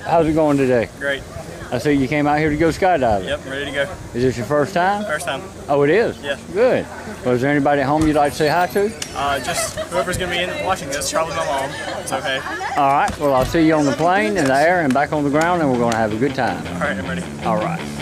How's it going today? Great. I see you came out here to go skydiving. Yep, ready to go. Is this your first time? First time. Oh, it is? Yeah. Good. Well, is there anybody at home you'd like to say hi to? Just whoever's going to be in watching this, probably my mom. It's okay. All right. Well, I'll see you on the plane, in the air, and back on the ground, and we're going to have a good time. All right, I'm ready. All right.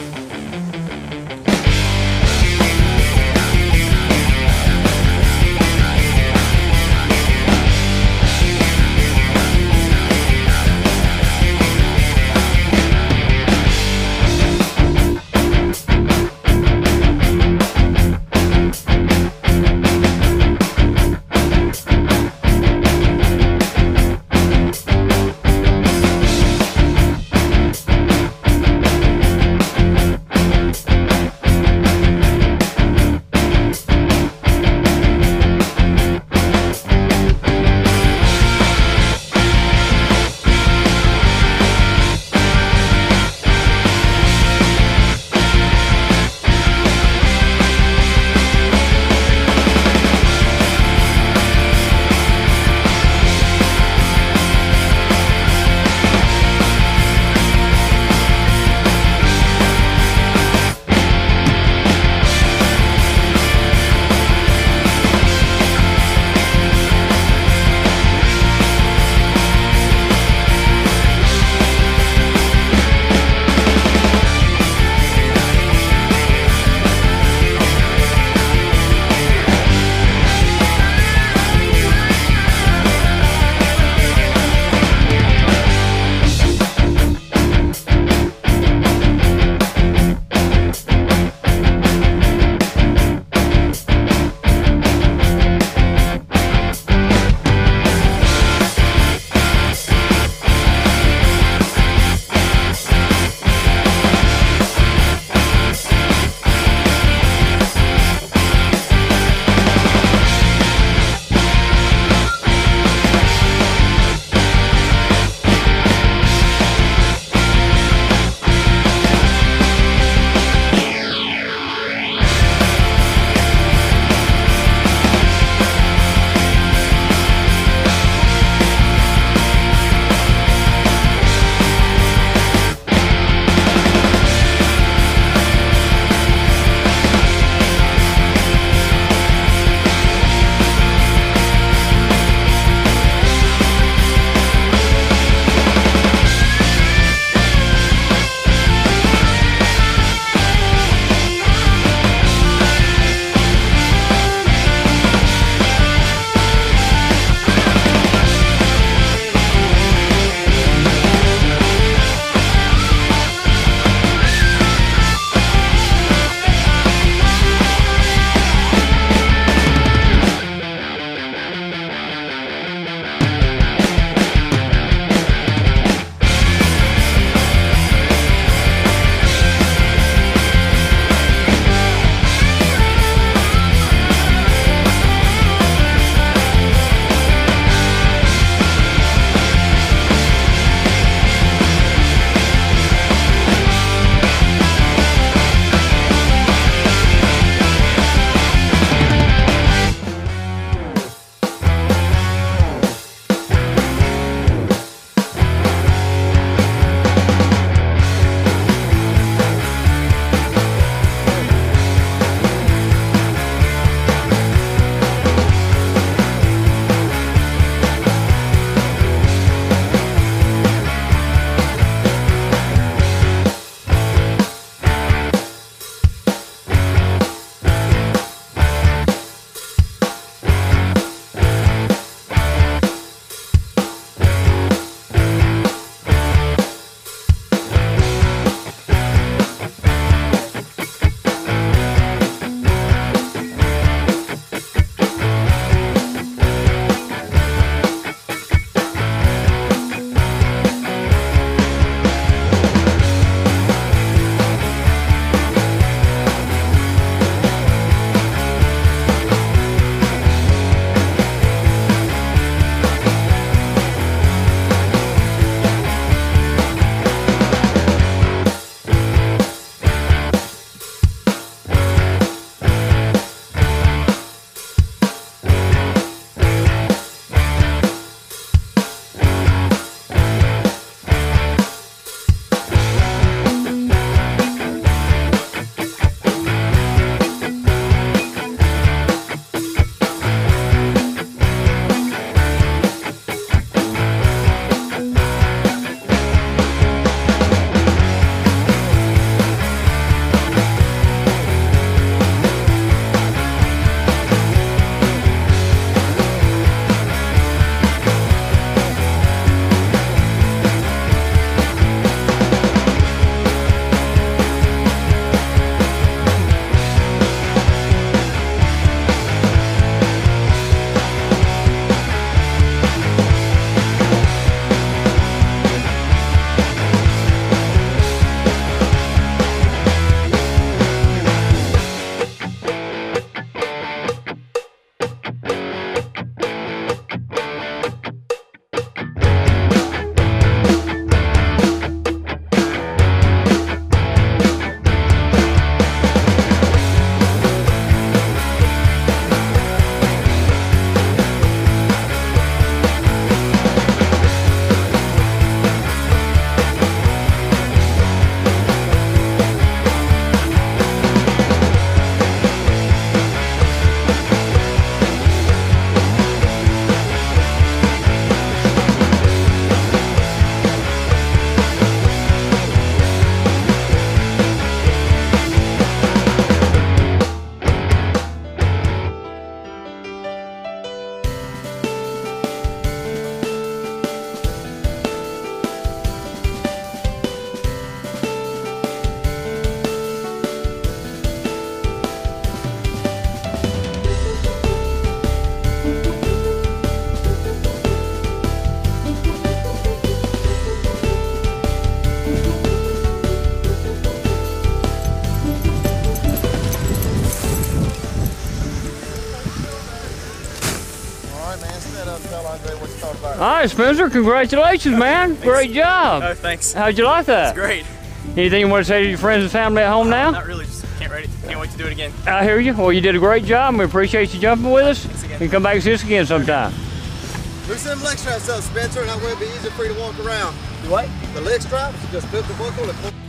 right, man. Stand up and tell Andre what you thought about it. All right, Spencer, congratulations, man. Great job. Oh, thanks. How'd you like that? It's great. Anything you want to say to your friends and family at home now? Not really, just can't wait to do it again. I hear you. Well, you did a great job, and we appreciate you jumping with us. Thanks again. And come back and see us again sometime. Loosen them leg straps up, Spencer, and that way it'll be easier for you to walk around. Do what? The leg straps, just put the buckle and pull.